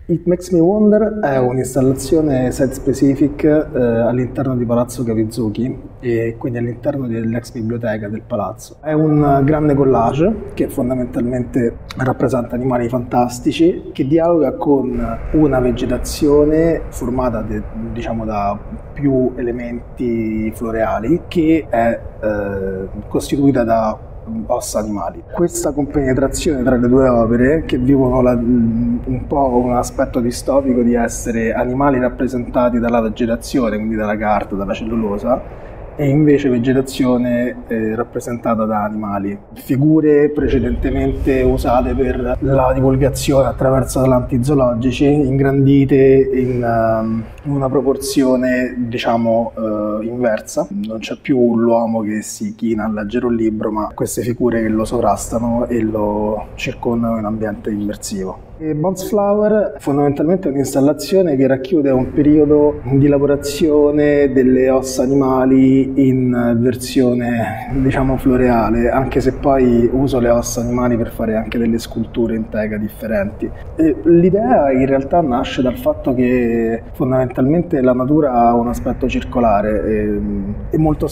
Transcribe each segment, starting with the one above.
It Makes Me Wonder è un'installazione site-specific all'interno di Palazzo Capizuchi e quindi all'interno dell'ex biblioteca del palazzo. È un grande collage che fondamentalmente rappresenta animali fantastici, che dialoga con una vegetazione formata diciamo da più elementi floreali, che è costituita da ossa animali. Questa compenetrazione tra le due opere, che vivono un po' un aspetto distopico di essere animali rappresentati dalla vegetazione, quindi dalla carta, dalla cellulosa, e invece vegetazione rappresentata da animali. Figure precedentemente usate per la divulgazione attraverso talanti zoologici, ingrandite in una proporzione diciamo inversa. Non c'è più l'uomo che si china a leggere un libro, ma queste figure che lo sovrastano e lo circondano in ambiente immersivo. Bounce Flower fondamentalmente è un'installazione che racchiude un periodo di lavorazione delle ossa animali in versione diciamo floreale, anche se poi uso le ossa animali per fare anche delle sculture in tega differenti. L'idea in realtà nasce dal fatto che fondamentalmente la natura ha un aspetto circolare e molto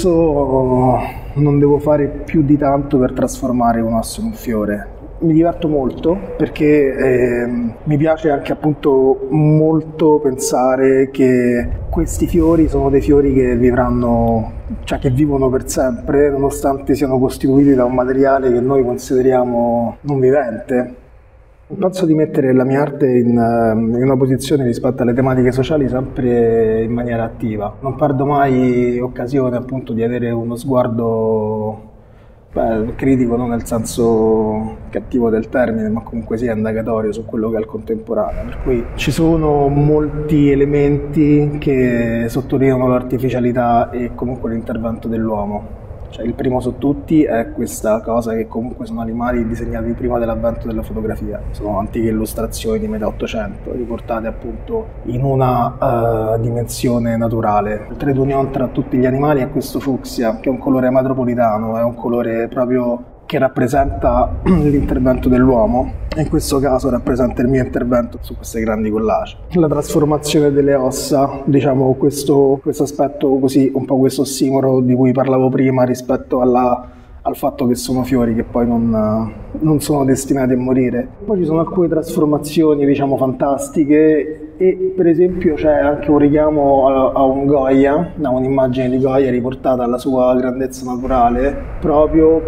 spesso non devo fare più di tanto per trasformare un osso in un fiore. Mi diverto molto perché mi piace anche appunto molto pensare che questi fiori sono dei fiori che vivranno, cioè che vivono per sempre, nonostante siano costituiti da un materiale che noi consideriamo non vivente. Penso di mettere la mia arte in una posizione rispetto alle tematiche sociali sempre in maniera attiva. Non perdo mai occasione appunto di avere uno sguardo critico, non nel senso cattivo del termine, ma comunque sia indagatorio su quello che è il contemporaneo. Per cui ci sono molti elementi che sottolineano l'artificialità e comunque l'intervento dell'uomo. Cioè, il primo su tutti è questa cosa che comunque sono animali disegnati prima dell'avvento della fotografia, sono antiche illustrazioni di metà Ottocento riportate appunto in una dimensione naturale. Il trait d'union tra tutti gli animali è questo fucsia, che è un colore metropolitano, è un colore proprio che rappresenta l'intervento dell'uomo, e in questo caso rappresenta il mio intervento su queste grandi collage. La trasformazione delle ossa, diciamo questo aspetto così, un po' questo ossimoro di cui parlavo prima rispetto al fatto che sono fiori che poi non sono destinati a morire. Poi ci sono alcune trasformazioni diciamo fantastiche e per esempio c'è anche un richiamo a un Goya, a un'immagine di Goya riportata alla sua grandezza naturale, proprio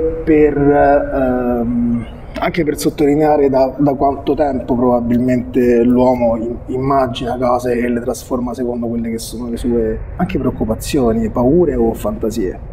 anche per sottolineare da quanto tempo probabilmente l'uomo immagina cose e le trasforma secondo quelle che sono le sue anche preoccupazioni, paure o fantasie.